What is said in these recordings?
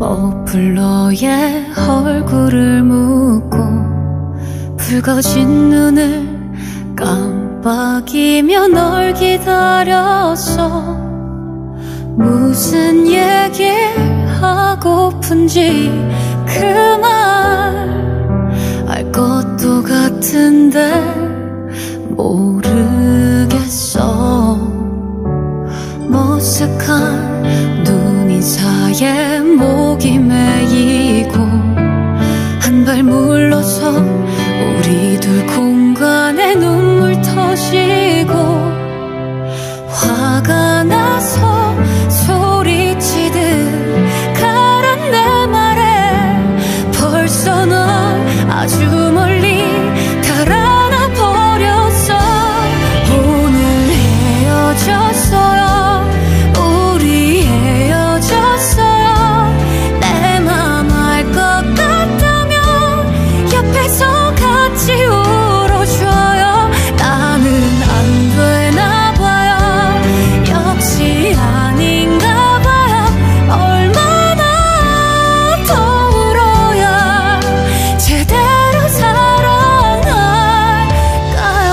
머플러에 얼굴을 묻고 붉어진 눈을 깜빡이며 널 기다렸어. 무슨 얘기를 하고픈지 그 말 알 것도 같은데 모르겠어. 머쓱한 눈인사에 목이 메이고 한 발 물러서 우리 둘 공간에 눈물 터지고 화가 나서 소리치듯 가란 내 말에 벌써 넌 아주 멀리 달아나 버렸어. 오늘 헤어졌어요. 우리 헤어졌어요. 내 맘 알 것 같다면 옆에서 같이 울어줘요. 나는 안 되나 봐요. 역시 아닌가 봐요. 얼마나 더 울어야 제대로 사랑할까요.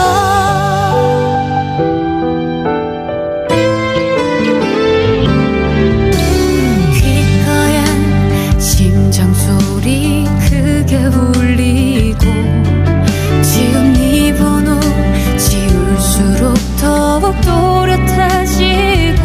귓가엔 심장 소리 크게 울리고 지금 네 번호 지울수록 더욱 또렷해지고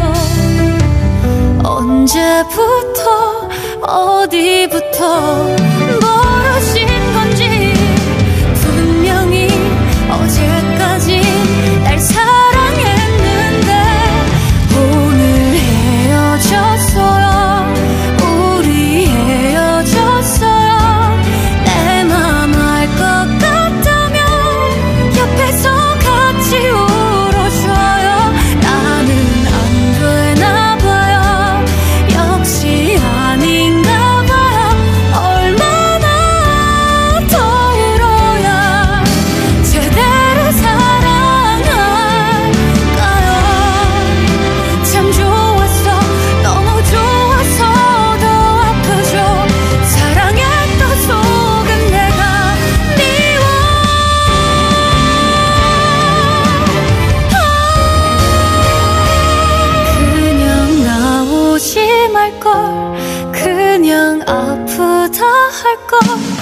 언제부터 어디부터 멀어진 건지 분명히 어제까지 날 사랑했는데 오늘 헤어졌어요. 우리 헤어졌어요. 내 맘 알 것 같다면 옆에서 같이 울어줘요. 나는 안 되나 봐요. 역시 아닌가 봐요. 얼마나 더 울어야 제대로 사랑할까요. 참 좋았어. 너무 좋아서 더 아프죠. 사랑했던 속은 내가 미워. 그냥 나오지 말걸. 그냥 아프다 할걸.